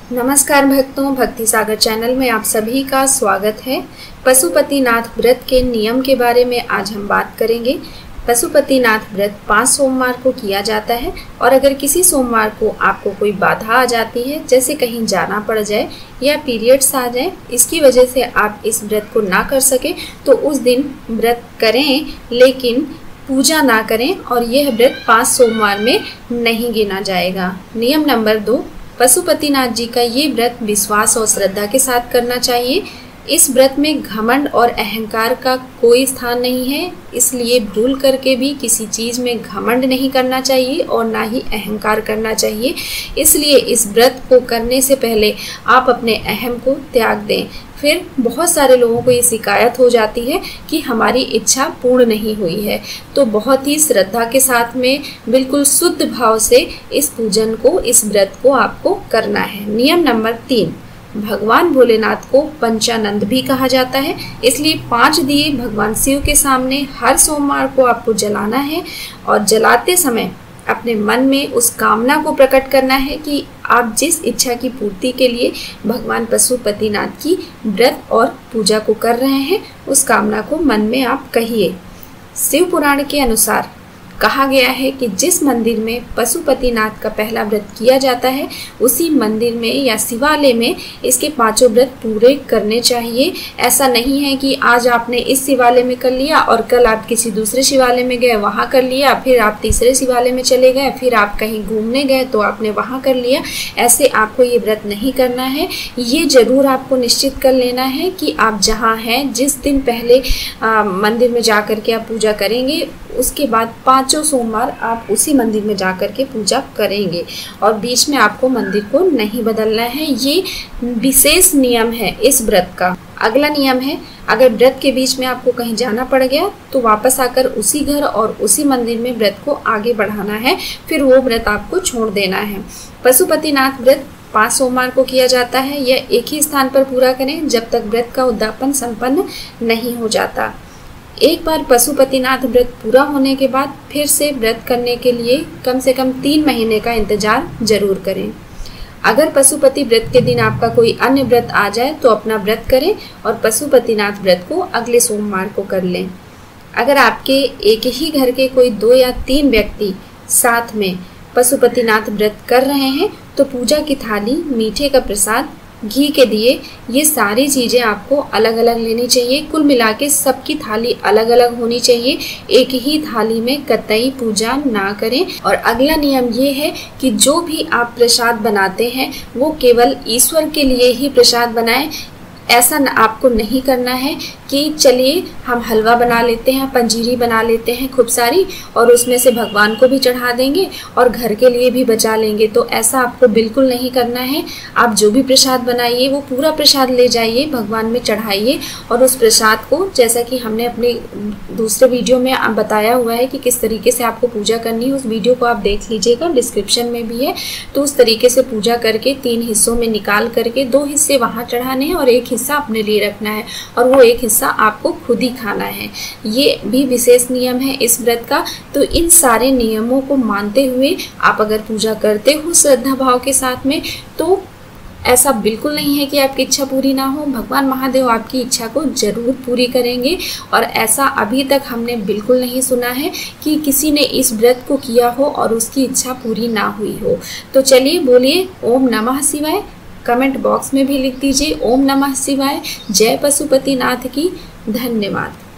नमस्कार भक्तों, भक्ति सागर चैनल में आप सभी का स्वागत है। पशुपतिनाथ व्रत के नियम के बारे में आज हम बात करेंगे। पशुपतिनाथ व्रत 5 सोमवार को किया जाता है और अगर किसी सोमवार को आपको कोई बाधा आ जाती है, जैसे कहीं जाना पड़ जाए या पीरियड्स आ जाए, इसकी वजह से आप इस व्रत को ना कर सके तो उस दिन व्रत करें लेकिन पूजा ना करें और यह व्रत 5 सोमवार में नहीं गिना जाएगा। नियम नंबर 2, पशुपतिनाथ जी का ये व्रत विश्वास और श्रद्धा के साथ करना चाहिए। इस व्रत में घमंड और अहंकार का कोई स्थान नहीं है, इसलिए भूल करके भी किसी चीज़ में घमंड नहीं करना चाहिए और ना ही अहंकार करना चाहिए। इसलिए इस व्रत को करने से पहले आप अपने अहम को त्याग दें। फिर बहुत सारे लोगों को ये शिकायत हो जाती है कि हमारी इच्छा पूर्ण नहीं हुई है, तो बहुत ही श्रद्धा के साथ में बिल्कुल शुद्ध भाव से इस पूजन को, इस व्रत को आपको करना है। नियम नंबर 3, भगवान भोलेनाथ को पंचानंद भी कहा जाता है, इसलिए 5 दिए भगवान शिव के सामने हर सोमवार को आपको जलाना है और जलाते समय अपने मन में उस कामना को प्रकट करना है कि आप जिस इच्छा की पूर्ति के लिए भगवान पशुपतिनाथ की व्रत और पूजा को कर रहे हैं, उस कामना को मन में आप कहिए। शिव पुराण के अनुसार कहा गया है कि जिस मंदिर में पशुपतिनाथ का पहला व्रत किया जाता है, उसी मंदिर में या शिवालय में इसके 5 व्रत पूरे करने चाहिए। ऐसा नहीं है कि आज आपने इस शिवालय में कर लिया और कल आप किसी दूसरे शिवालय में गए, वहाँ कर लिया, फिर आप तीसरे शिवालय में चले गए, फिर आप कहीं घूमने गए तो आपने वहाँ कर लिया। ऐसे आपको ये व्रत नहीं करना है। ये जरूर आपको निश्चित कर लेना है कि आप जहाँ हैं, जिस दिन पहले मंदिर में जा कर के आप पूजा करेंगे, उसके बाद 5 सोमवार आप उसी मंदिर में जाकर के पूजा करेंगे और बीच में आपको मंदिर को नहीं बदलना है। ये विशेष नियम है इस व्रत का। अगला नियम है, अगर व्रत के बीच में आपको कहीं जाना पड़ गया तो वापस आकर उसी घर और उसी मंदिर में व्रत को आगे बढ़ाना है, फिर वो व्रत आपको छोड़ देना है। पशुपतिनाथ व्रत 5 सोमवार को किया जाता है। यह एक ही स्थान पर पूरा करें जब तक व्रत का उद्यापन संपन्न नहीं हो जाता। एक बार पशुपतिनाथ व्रत पूरा होने के बाद फिर से व्रत करने के लिए कम से कम 3 महीने का इंतजार जरूर करें। अगर पशुपति व्रत के दिन आपका कोई अन्य व्रत आ जाए तो अपना व्रत करें और पशुपतिनाथ व्रत को अगले सोमवार को कर लें। अगर आपके एक ही घर के कोई 2 या 3 व्यक्ति साथ में पशुपतिनाथ व्रत कर रहे हैं तो पूजा की थाली, मीठे का प्रसाद, घी के दिए, ये सारी चीज़ें आपको अलग अलग लेनी चाहिए। कुल मिला के सबकी थाली अलग अलग होनी चाहिए। एक ही थाली में कतई पूजा ना करें। और अगला नियम ये है कि जो भी आप प्रसाद बनाते हैं वो केवल ईश्वर के लिए ही प्रसाद बनाएं। ऐसा आपको नहीं करना है कि चलिए हम हलवा बना लेते हैं, पंजीरी बना लेते हैं खूब सारी और उसमें से भगवान को भी चढ़ा देंगे और घर के लिए भी बचा लेंगे। तो ऐसा आपको बिल्कुल नहीं करना है। आप जो भी प्रसाद बनाइए वो पूरा प्रसाद ले जाइए, भगवान में चढ़ाइए और उस प्रसाद को, जैसा कि हमने अपने दूसरे वीडियो में बताया हुआ है कि किस तरीके से आपको पूजा करनी है, उस वीडियो को आप देख लीजिएगा, डिस्क्रिप्शन में भी है। तो उस तरीके से पूजा करके 3 हिस्सों में निकाल करके 2 हिस्से वहाँ चढ़ाने हैं और 1 हिस्सा अपने लिए रखना है और वो 1 हिस्सा आपको खुद ही खाना है। ये भी विशेष नियम है इस व्रत का। तो इन सारे नियमों को मानते हुए आप अगर पूजा करते हो श्रद्धा भाव के साथ में, तो ऐसा बिल्कुल नहीं है कि आपकी इच्छा पूरी ना हो। भगवान महादेव आपकी इच्छा को जरूर पूरी करेंगे और ऐसा अभी तक हमने बिल्कुल नहीं सुना है कि किसी ने इस व्रत को किया हो और उसकी इच्छा पूरी ना हुई हो। तो चलिए बोलिए ओम नमः शिवाय। कमेंट बॉक्स में भी लिख दीजिए ओम नमः शिवाय। जय पशुपतिनाथ की। धन्यवाद।